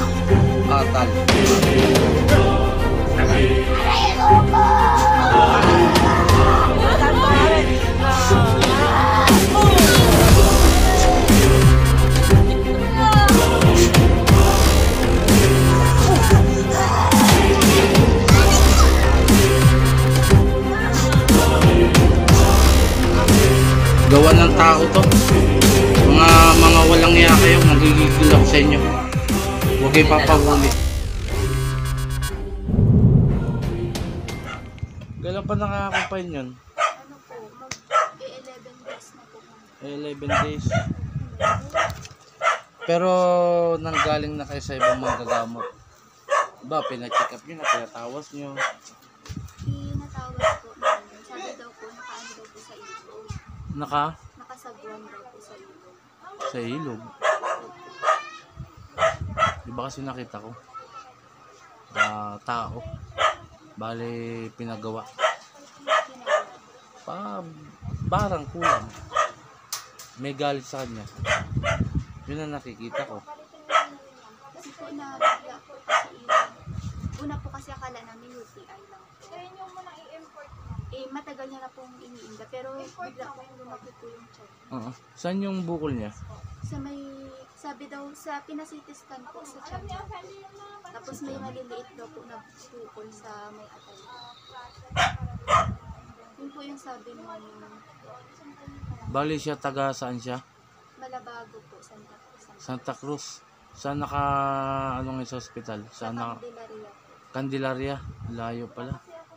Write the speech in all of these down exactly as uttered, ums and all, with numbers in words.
Atal. Gawa ng tao to. Mga mga walang iya kayo, magigigil ako sa inyo. Huwag kayo papahuli. Kailan pa nakakakumpain yun? Ano po, mag-eleven days na po. eleven days. Pero nanggaling na kayo sa ibang manggagamot. Ba, pina-check up nyo na, pinatawas nyo. Pinatawas po namin. Sabi daw po, nakaano daw po sa ilog. Naka? Nakasagwan daw po sa ilog. Sa ilog. Diba kasi nakita ko? Ah, tao. Bale, pinagawa. Pa, barang kulang. May galit sa kanya. Yun ang nakikita ko. Kasi po nabigla po sa ilog. Una po kasi akala namin U T I lang po. Eh, matagal niya na pong iniinda. Pero bigla po lumaki po yung check. Uh-huh. Saan yung bukol niya? Sa may, sabi daw, sa pinasitiskan po sa check niya. Tapos may maliliit daw po na bukol sa may atay. Yun po yung sabi mo yung Bali siya, taga saan siya? Malabago po, Santa Cruz. Santa Cruz. Saan naka, ano nga sa hospital? Saan naka, Candelaria po. Candelaria. Layo pala.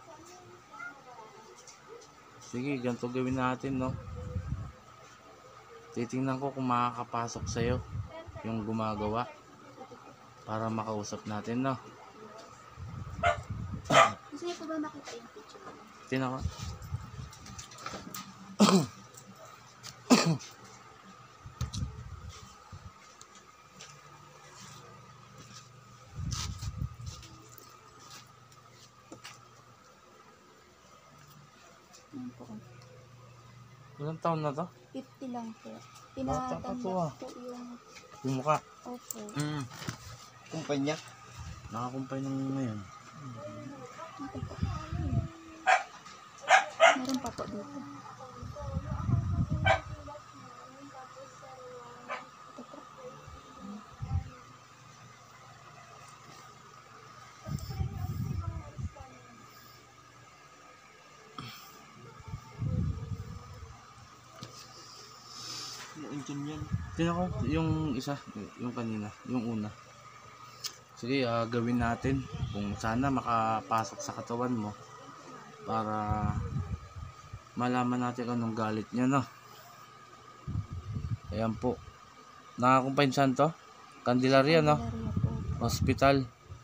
Sige, ganito gawin natin, no? Titingnan ko kung makakapasok sa'yo yung gumagawa para makausap natin, no? Gusto niyo po ba makita yung picture? Tingnan ko. Yan po. Ilang taon na to? fifty lang po. Bata pa to, ah. Pinatanggap po yung Yung mukha. opo. Mm. Kumpanya. Nakakumpay ng ngayon. Ito po. Meron pa po dito. Ito po. Yung yan. Tingnan ko yung isa, yung kanina, yung una. Sige, ah, gawin natin kung sana makapasok sa katawan mo para malaman natin anong galit niya, no? Ayan po. Nakakumpain saan to? Candelaria, no? Candelaria po. Hospital.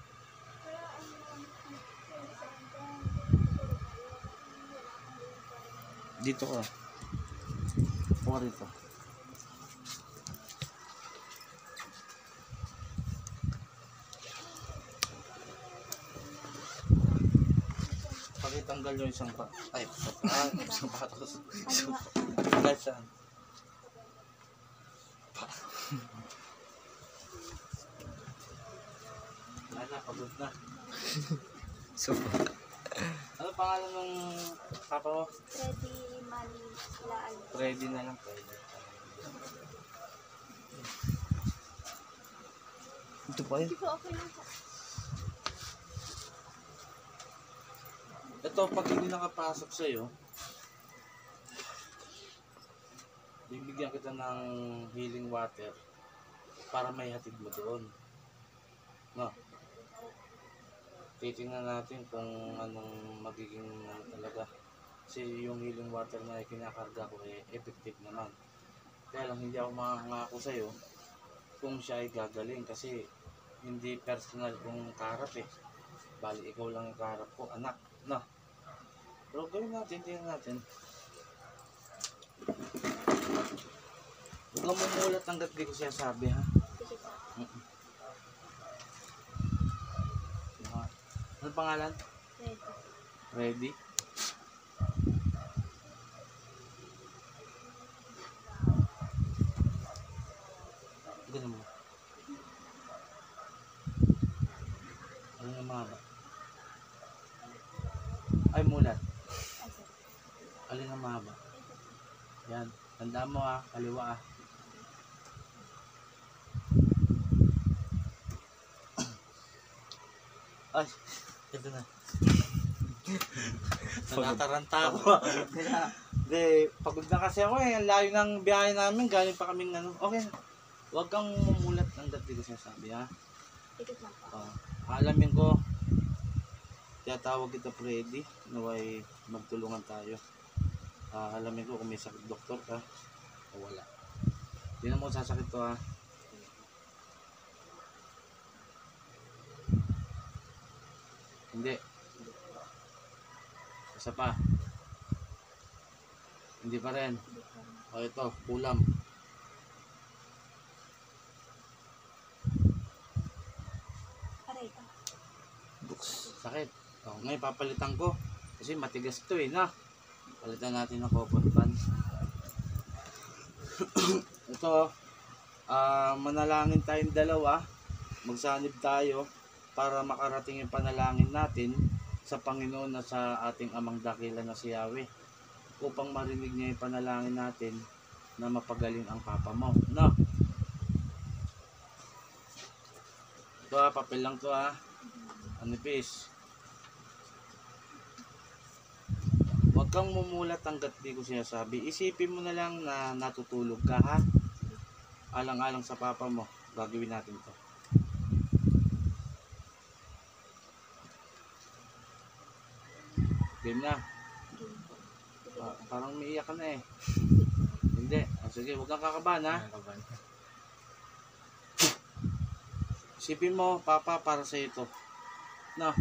Dito ko. Kuha rito. Pakitanggal yung isang pa. Ay, ah, isang patos. Isang patos. Saan? Wala na, pagod na. So, ano pangalan ng papa mo? Ready Manilaan. Ready na lang. Ready. Ito pa yun. Hindi po okay lang po. Ito, pag hindi nakapasok sa'yo, bibigyan kita ng healing water para may hatid mo doon. No? Titingnan natin kung anong magiging ano talaga. Kasi yung healing water na kinakarga ko eh, effective naman. Kaya lang hindi ako makakangako sa'yo kung siya ay gagaling kasi hindi personal kung kaharap eh. Bali, ikaw lang yung kaharap ko, anak. No? Pero gawin natin, tingnan natin. Huwag kang mumulat hanggat di ko siya sabi, ha? Sige po. Mm-mm. Ano pangalan? Ready. Ready? Ganun mo. mahaba? Ay, mulat. Ay, sir. Alin ang mahaba? Yan. Tandaan mo ah, kaliwa ah. Ay, ito na. Natataranta ako. Hindi, pagod na kasi ako eh. Ang layo ng biyahe namin. Galing pa kaming ano. Okay na. Huwag kang mumulat ng dati ko sinasabi ha. Tikit lang po. Oh, alamin ko. Kaya tawag kita Freddy. Naway magtulungan tayo. Ah, alamin ko kung may sakit doktor ka o wala. Hindi na mo sasakit to ha. Hindi. Isa pa. Hindi pa rin. O ito, kulam. Aray ka. Sakit. O, ngayon papalitan ko. Kasi matigas to eh na. Palitan natin ng copper band. Ito, ah manalangin tayong dalawa. Magsanib tayo para makarating yung panalangin natin sa Panginoon na sa ating amang dakila na si Yahweh, upang marinig niya yung panalangin natin na mapagaling ang papa mo. No? Ito ha, papel lang to ha. Anipis. Huwag kang mumulat hanggat di ko sinasabi. Isipin mo na lang na natutulog ka ha. Alang-alang sa papa mo. Gagawin natin to. Game na. Game po. Tikit Pa lang. parang umiiyak ka na eh. Hindi. Ah, sige, huwag kang kakabahan ha. Isipin mo, papa, para sa ito. No.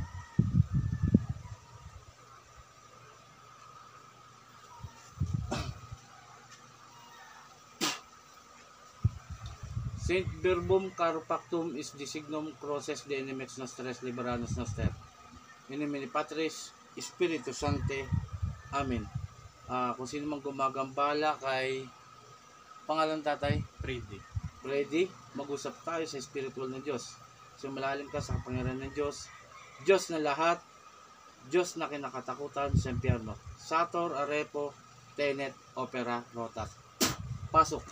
Saint Verbum Caropactum is the signum crosses de enemex nostres liberanos noster. In nomine Patris, Spiritus Sancte. Amen. Ah, kung sino mang gumagambala kay pangalan tatay, Freddy. Freddy, mag-usap tayo sa spiritual ng Diyos. Sumalalim ka sa kapangyarihan ng Diyos. Diyos na lahat. Diyos na kinakatakutan sa impyerno. Sator, Arepo, Tenet, Opera, Rotas. Pasok.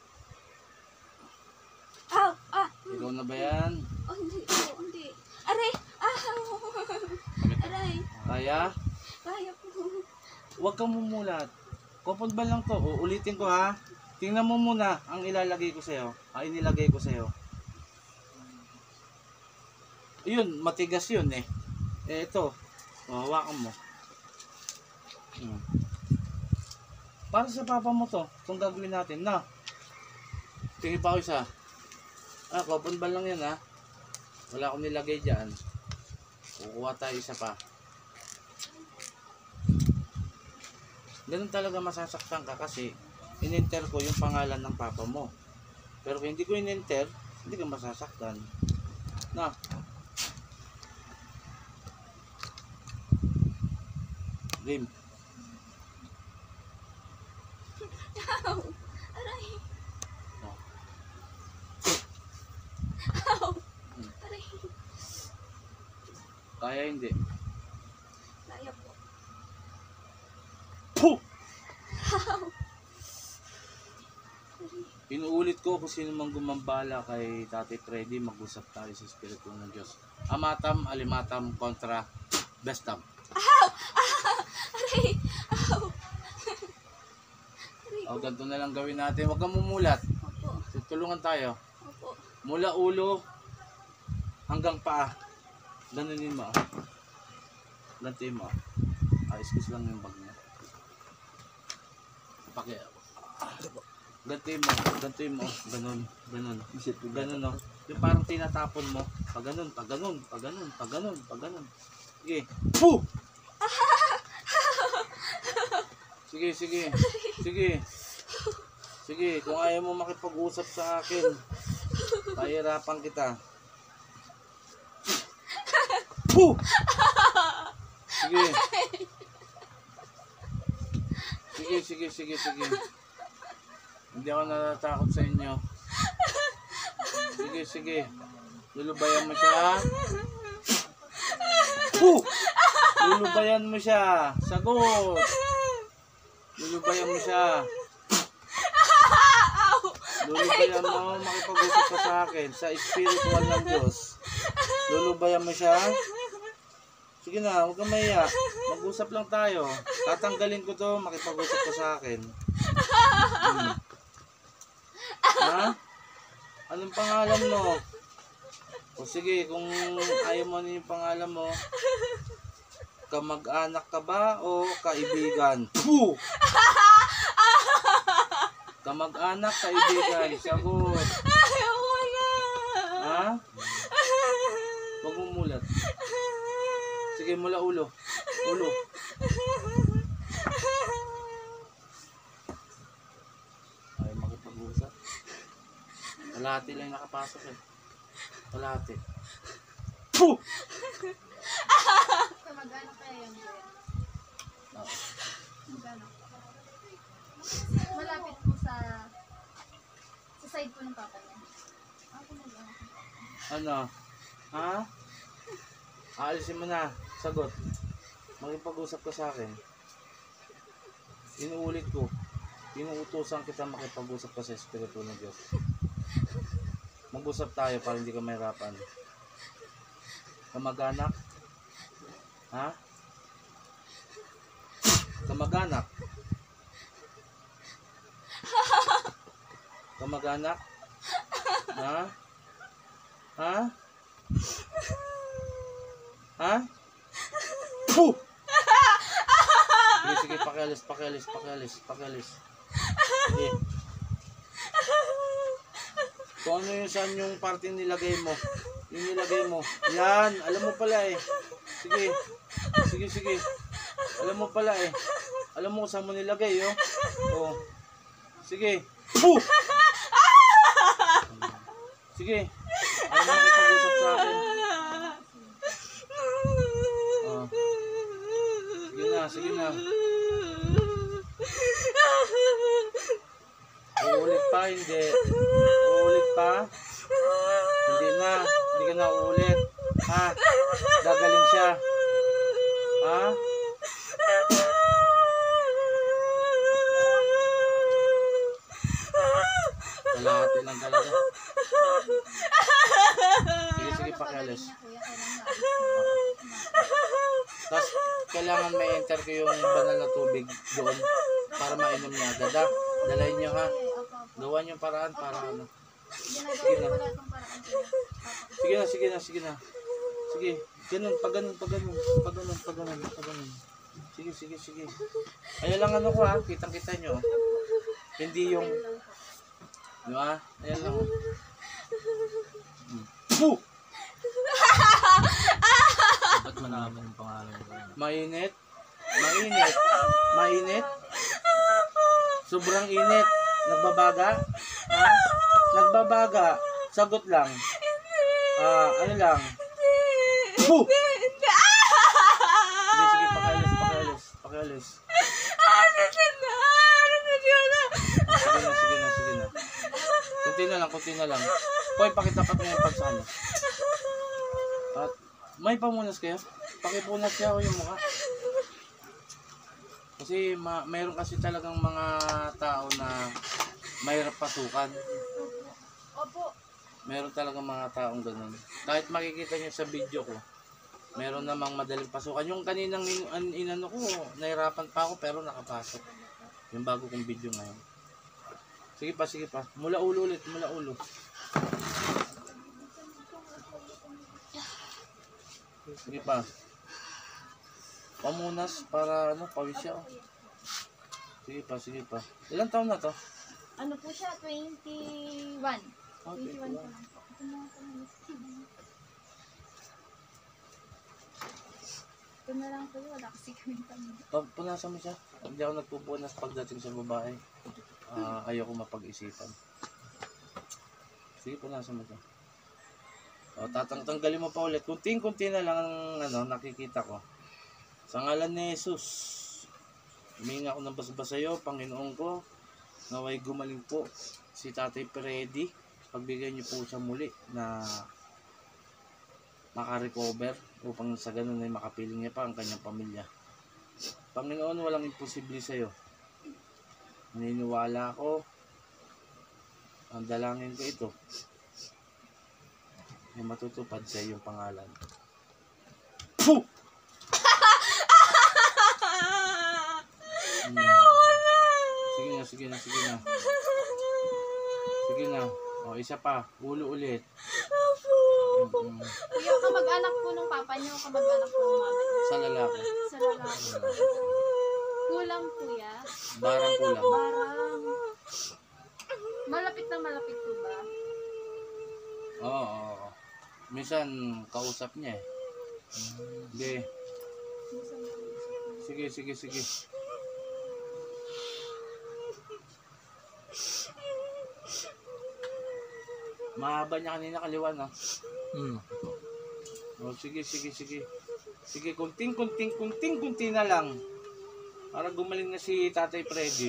Ow! Ah! Ikaw na ba yan? Oh, hindi. Oh, hindi. Aray! Ah! Aray! Kaya? Kaya po. Huwag kang mumulat. Kopod ba lang to? Uulitin ko ha. Tingnan mo muna ang ilalagay ko sa'yo. Ang inilagay ko sa'yo. Yun, matigas yun eh. Eh ito. O, hawakan mo. Hmm. Para sa papa mo to. Itong gagawin natin na. Tingin pa ako isa. Ah, kopod ba lang yan ha. Wala akong nilagay dyan. Kukuha tayo isa pa. Ganun talaga masasaktan ka kasi in-enter ko yung pangalan ng papa mo. Pero kung hindi ko in-enter, hindi ka masasaktan. Na. Game. Ow! Aray! Oh. Ow! Hmm. Aray! Kaya hindi. Kaya po. Puh! Ow! Inuulit ko kung sino mang gumambala kay Tatay Freddy, mag-usap tayo sa Espiritu ng Diyos. Amatam, alimatam, kontra, bestam. Ow! Ah! Aray! Ow! Aray O, ko. ganito na lang gawin natin. Huwag kang mumulat. Opo. Tutulungan tayo. Opo. Mula ulo hanggang paa. Ganunin mo. ah. Gantiin mo. Ah, excuse lang yung bag niya. Paki. Gantiin mo. Gantiin mo. Ganun. Ganun. Ganun no. Yung parang tinatapon mo. Pag ganun. Pag ganun. Pag ganun. Pag ganun. Pag ganun. Sige. Puh! Sige, sige. Sige. Sige. Kung ayaw mo makipag-usap sa akin, pahirapan kita. Puh! Sige. Sige, sige, sige, sige. Hindi ako natatakot sa inyo. Sige, sige. Lulubayan mo siya. Puh! Lulubayan mo siya. Sagot. Lulubayan mo siya. Lulubayan mo, makipag-usap ka sa akin sa spiritual ng Diyos. Lulubayan mo siya. Sige na, huwag kang mahiya. Mag-usap lang tayo. Tatanggalin ko to, makipag-usap ka sa akin. Hmm. Ha? Anong pangalan mo? O sige, kung ayaw mo na yung pangalan mo, kamag-anak ka ba o kaibigan? Puh! Kamag-anak, kaibigan. Sagot. Ayoko na. Ha? Huwag mong mulat. Sige, mula ulo. Ulo. Ay, makipag-usap. Kalahati lang nakapasok eh. Kalahati. Puh! Kamag-anak kaya yan, kuya? Oo. Kamag-anak. Malapit po sa sa side po ng papa niya. Ako mag-anak. Ano? Ha? Aalisin mo na. Sagot. Makipag-usap ka sa akin. Inuulit ko. Inuutosan kita makipag-usap ka sa Espiritu ng Diyos. Mag-usap tayo para hindi ka mahirapan. Kamag-anak? Ha? Kamag-anak? Kamag-anak? Ha? Ha? Ha? Puh! Sige, sige, pakialis, pakialis, pakialis, pakialis. Sige. Kung ano yung saan yung parte nilagay mo, yung nilagay mo. Yan, alam mo pala eh. Sige, sige, sige. Alam mo pala eh. Alam mo kung saan mo nilagay, oh. Oh. Sige. Puh! Sige. Ayaw mo makipag-usap sa akin. Oh. Sige na, sige na. Uulit pa, hindi. Uulit pa. Hindi na. Hindi ka na uulit. Ha? Gagaling siya. Ha? Kalahati lang talaga. Sige, sige, pakialis. Tapos, kailangan may enter ko yung banal na tubig doon para mainom niya. Dada, dalayin niyo ha. Gawa niyo paraan para ano. Sige na. Sige na, sige na, sige na. Sige, ganun, pag ganun, pag ganun, pag ganun, pag ganun, pag ganun. Sige, sige, sige. Ayan lang ano ko ha, kitang-kita nyo. Hindi yung, di ba? Ayan lang. Puh! Ba't malaman yung pangalan ko? Mainit. Mainit. Mainit. Sobrang init. Nagbabaga? Ha? Nagbabaga. Sagot lang. Ah, ano lang? Puh! Sige, sige, pakialis, pakialis, pakialis. Sige na, sige na, sige na. Kunti na lang, kunti na lang. Hoy, pakitapat mo yung pagsama. At may pamunas kayo? Pakipunas niya o yung mukha. Kasi ma mayroon kasi talagang mga tao na mahirap pasukan. Opo. Meron talagang mga taong ganun. Kahit makikita niyo sa video ko, meron namang madaling pasukan. Yung kaninang in an inano ko, nahirapan pa ako pero nakapasok. Yung bago kong video ngayon. Sige pa, sige pa. Mula ulo ulit, mula ulo. Sige pa. Pamunas para ano, pawis siya. Oh. Sige pa, sige pa. Ilang taon na to? Ano po siya? twenty-one. Oh, twenty-one twenty-one. pa lang po. Ito na po. Ito na lang po. Wala kasi kami kami. Pa- Punasan mo siya. Hindi ako nagpupunas pagdating sa babae. Ah, ayoko mapag-isipan. Sige, punasan mo siya. O, tatang-tanggalin mo pa ulit. Kunting-kunti na lang ang ano, nakikita ko. Sa ngalan ni Jesus, huminga ako ng basbas sa iyo, Panginoon ko, naway gumaling po si Tatay Freddy. Pagbigyan niyo po siya muli na makarecover upang sa ganun ay makapiling niya pa ang kanyang pamilya. Panginoon, walang imposible sa iyo. Naniniwala ako, ang dalangin ko ito ay matutupad sa iyong pangalan. Puh! Hmm. Sige na, sige na, sige na. Sige na. O, isa pa. Ulo ulit. Mm-mm. Kuya, kamag-anak po ng papa niyo, kamag-anak po ng mama niyo. Sa lalaki. Sa lalaki. Kulang kuya. Barang kulang. Barang. Malapit na malapit po ba? Oo, oo, oo. Minsan, kausap niya eh. Hindi. Sige, sige, sige. Mahaba niya kanina kaliwa, no? Hmm. O, sige, sige, sige. Sige, kunting, kunting, kunting, kunti na lang. Para gumaling na si Tatay Freddy.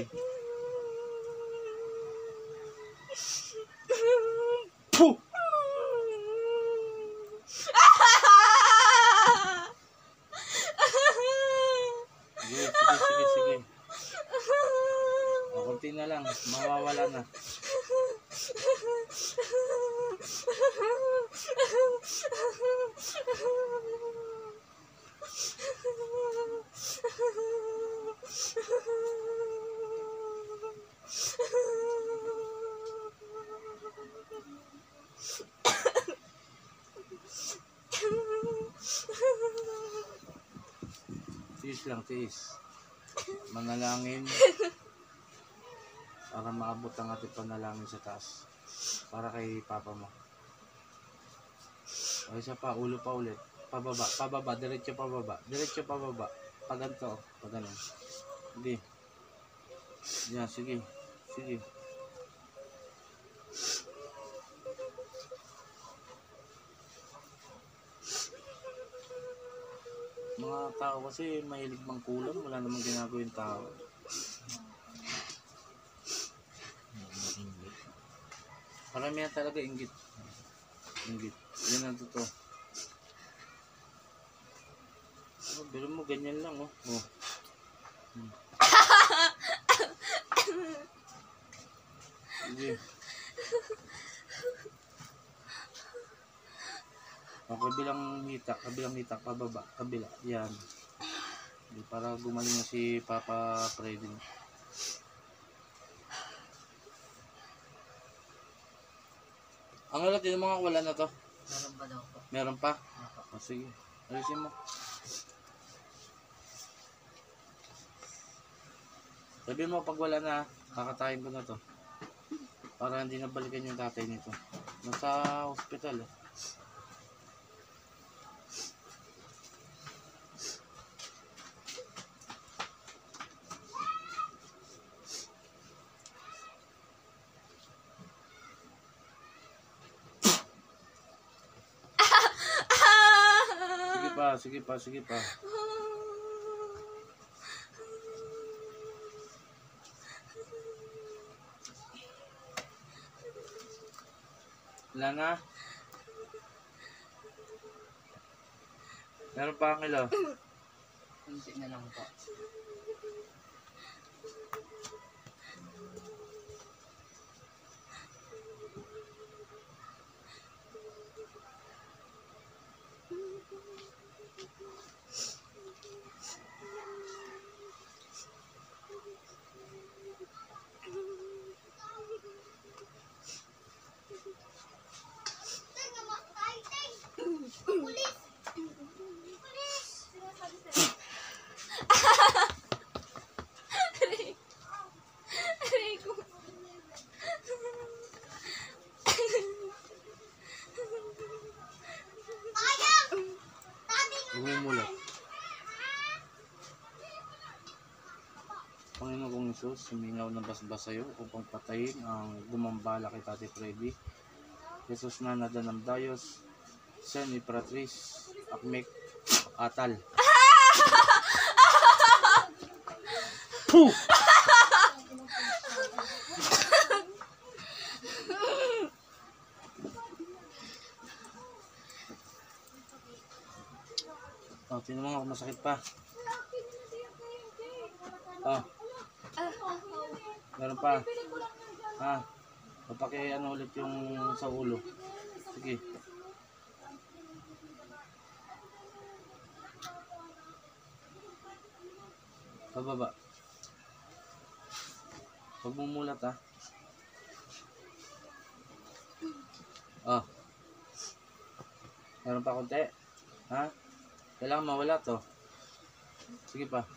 Puh! Sige, sige, sige, sige. O, kunti na lang. Mawawala na. Tiis lang, tiis. Manalangin para maabot ang ating panalangin sa taas. Para kay papa mo. O, isa pa, ulo pa ulit. Pababa, pababa, diretso pababa. Diretso pababa. Paganto, pagano. Hindi. Yan, sige. Sige. Mga tao kasi mahilig mangkulam, wala namang ginagawa yung tao. Paramihan talaga inggit. Inggit. Yan ang totoo. Oh, pero mo ganyan lang, oh. Oh. Hmm. Sige. O, kabilang hita, kabilang hita, pababa, kabila, yan. Para gumaling na si Papa Freddy. Ang alat yung mga wala na to. Meron pa daw po. Meron pa? O, sige. Alisin mo. Sabi mo pag wala na, kakatayin ko na to. Para hindi na balikan yung tatay nito. Nasa hospital eh. Sige pa, sige pa, sige pa. Wala na. Meron pa ang ilo. Kunti na lang po. Umumulat. Panginoon kong Isus, sumingaw ng basbas sa iyo upang patayin ang gumambala kay Tatay Freddy. Jesus na nadanam Dayos, Sen Imperatriz, Akmek, Atal. Puh! Oh, tingnan mo nga kung masakit pa. Oh, meron pa. Ha? Papaki ano ulit yung sa ulo. Sige. Pababa. Huwag mong mulat ha. Oh. Meron pa konti. Ha? Kailangan mawala to. Sige pa.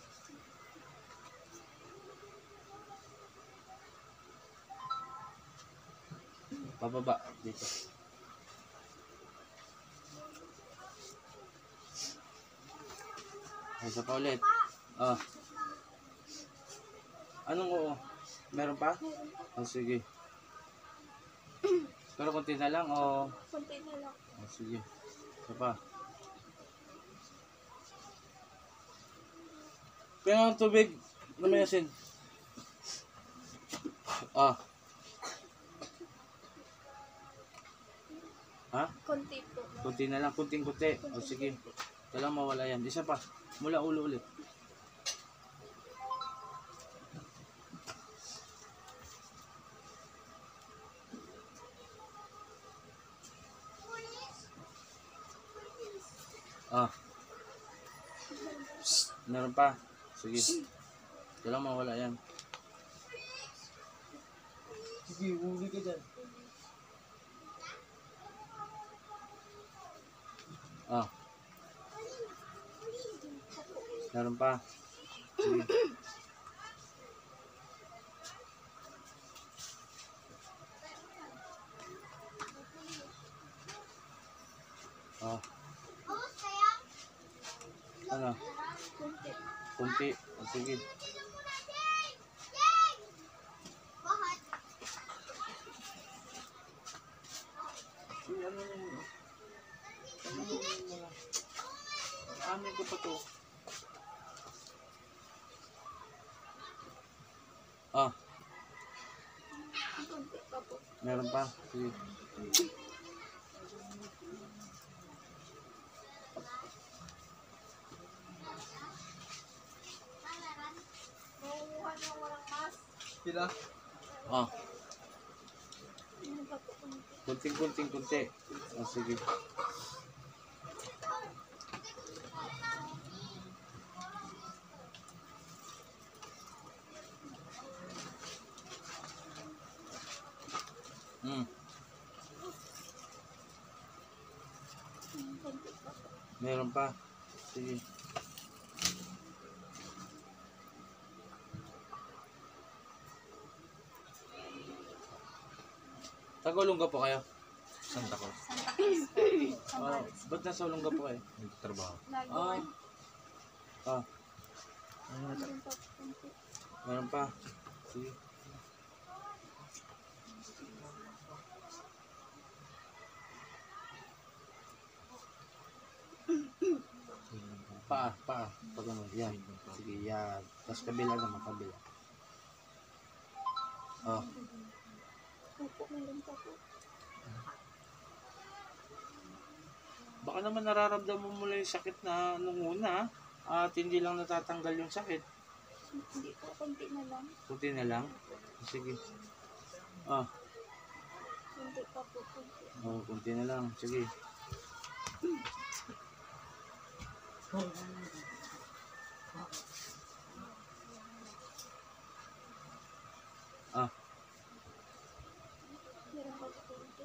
Pababa. Dito. Isa pa ulit. Oh. Anong oo? Meron pa? Oh, sige. Pero konti na lang o... Konti na lang. Oh, sige. Isa pa. Kaya ang tubig na may asin. Ah. Ha? Konti po. Kunti na lang, kunting kunti. O sige. Kailangan mawala yan. Isa pa. Mula ulo ulit. Ah. Psst. Meron pa. Sige. Kailangan mawala yan. Sige, huli ka dyan. Ah. Meron pa. Sige. Ah. Ano? Konti. Kunti. O, sige. Uy, ano na yun? Ano na yun? Amin ko pa to. Ah, Konti pa po. meron pa. Sige. Sila? Ah, Ano pa po? Konti. kunting kunting kunti. O, sige. Hmm, Konti pa po. meron pa. Sige. Tagulong ka po kayo? Santa Cruz. Santa Cruz po. Oh, Sambales. ba't nasa ulong ka po kayo? Nagtatrabaho. Lagi. Ah. Ah, Meron pa po. Konti. meron pa. Sige. Pa, pa. Pag ano, yan. Sige, yan. Tapos kabila naman, kabila. Oh, Opo, meron pa po. baka naman nararamdaman mo lang yung sakit na nung una, at hindi lang natatanggal yung sakit. Hindi po. Konti na lang. Kunti na lang. Sige. Ah, Konti pa po. Konti. oh, kunti na lang. Sige. Ah, Meron pa po. Konti.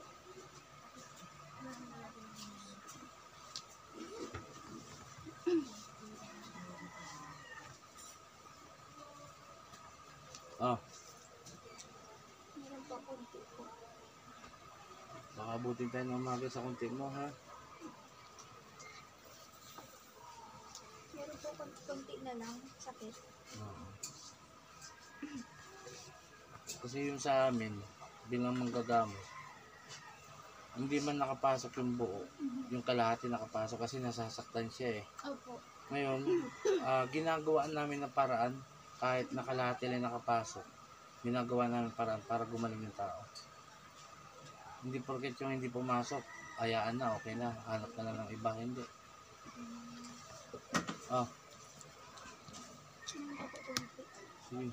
ah. Meron pa konti po. Baka abutin tayo ng umaga sa kunti mo, ha? Meron po kon- konti na lang. Sakit. Oo. Kasi yung sa amin, bilang manggagamot, hindi man nakapasok yung buo, yung kalahati nakapasok kasi nasasaktan siya eh. Opo. Ngayon, ah, ginagawaan namin ng paraan kahit nakalahati lang nakapasok. Ginagawa namin paraan para gumaling yung tao. Hindi porket yung hindi pumasok, ayaan na, okay na, hanap na lang ng iba, hindi. Ah, Ano pa po konti? sige.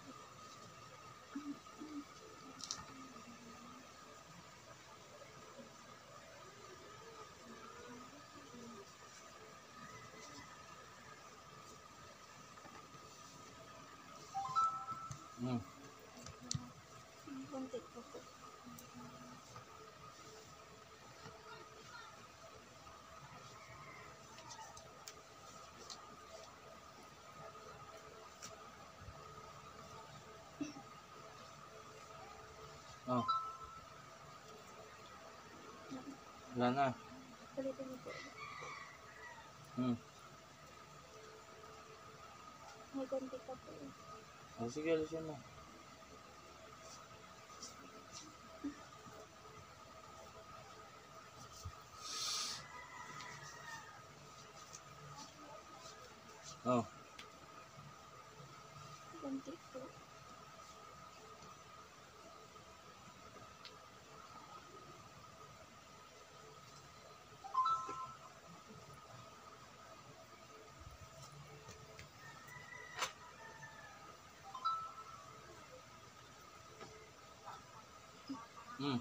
Hmm. Ano konti pa po? Oh. Wala na. Palitan niyo po. Hmm. May konti pa po. Oh, sige, alisin mo. Oh. Konti po. Hmm.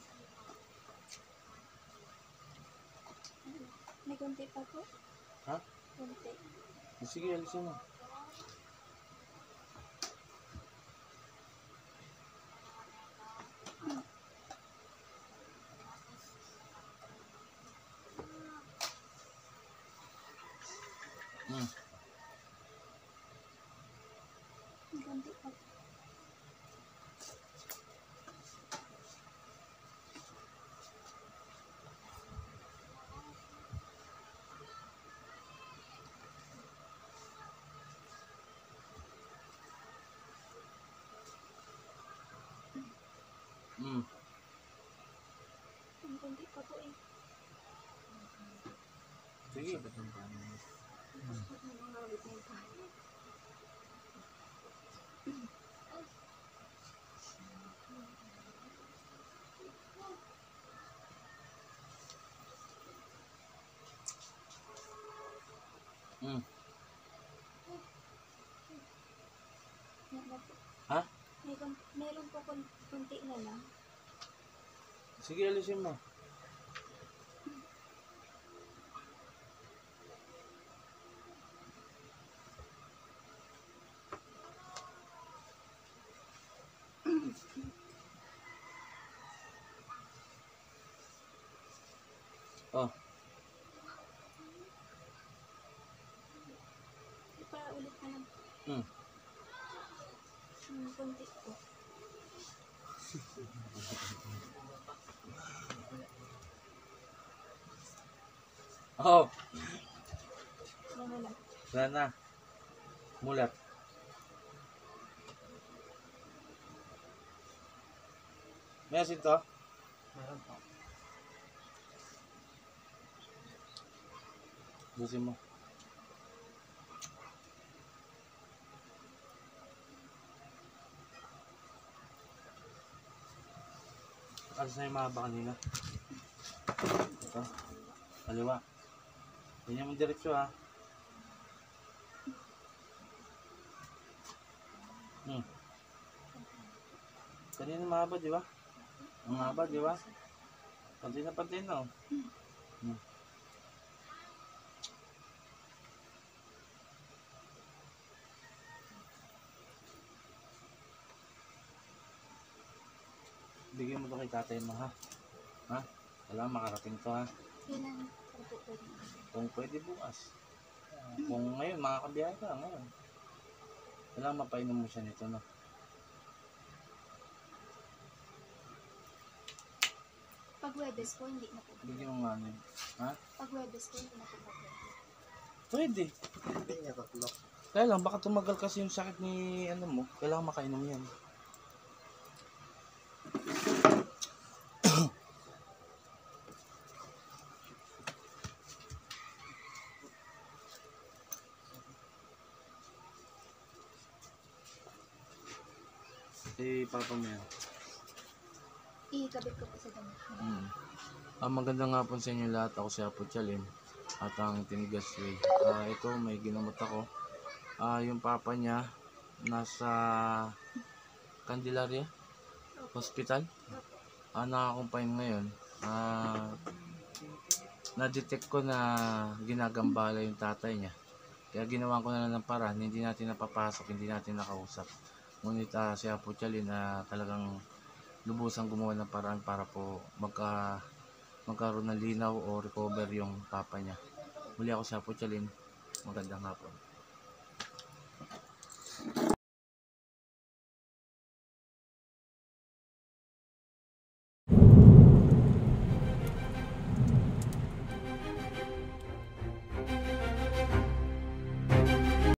May konti pa po. Ha? Konti. Sige, alisin mo. Hmm. May konti pa po. Hmm. May konti pa po eh. Sige. Huwag mo mangawit na yung pahay. Hmm. Yan na po. Ha? May kon- meron po kon- konti na lang. Sige, alisin mo. Oh. Ipa ulit na lang. Hmm. Hmm, konti po. Oh. Yan na lang. Wala na. Mulat. May asin to? Meron po. Busin mo. Alis na yung mahaba kanina. Ito. Kaliwa. Ganyan mo diretso ha. Hmm. Kanina mahaba, di ba? Ang mahaba, di ba? Pantay na pantay na, oh. Hmm. Bigyan mo to kay tatay mo, ha? Ha? Kailangan makarating to, ha? Yan ang po po. Kung pwede bukas. Kung ngayon, makakabiyahe ka ngayon. Kailangan mapainom mo siya nito, no? Pag Webes po, hindi na po. Bigyan mo nga ano yun. Ha? Pag Webes po, hindi na po po. Pwede. Hindi niya tatlo. Kaya lang, baka tumagal kasi yung sakit ni ano mo. Kailangan makainom yan. Eh, papa mo yan. Ikabit ko po sa damit. Hmm. Ang maganda nga po sa inyo lahat, ako si Apo Chalim. at ang Tinigas Way. Ah, ito may ginamot ako. Ah, yung papa niya nasa Candelaria Hospital. Ah, naka-confine ngayon. Ah, na-detect ko na ginagambala yung tatay niya. Kaya ginawa ko na lang ng paraan, hindi natin napapasok, hindi natin nakausap. Ngunit uh, si Apo Chalin na uh, talagang lubusang gumawa ng paraan para po magka, magkaroon ng linaw o recover yung papa niya. Muli ako si Apo Chalin. Magandang hapon.